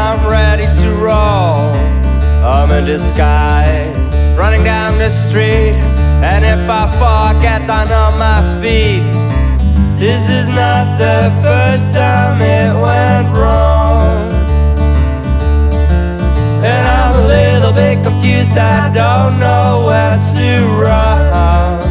I'm ready to roll. I'm in disguise, running down the street, and if I fall, I get down on my feet. This is not the first time it went wrong, and I'm a little bit confused, I don't know where to run.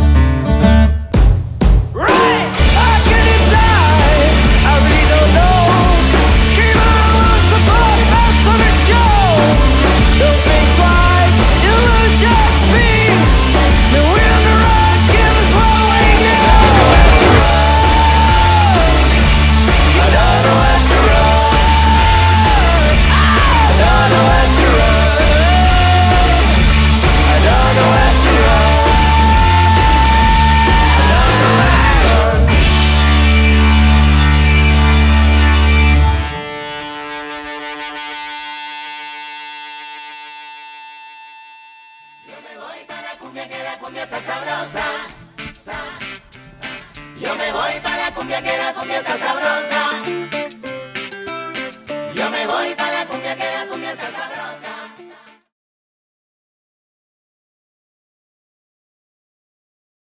Yo me voy para la cumbia, que la cumbia está sabrosa. Yo me voy para la cumbia, que la cumbia está sabrosa.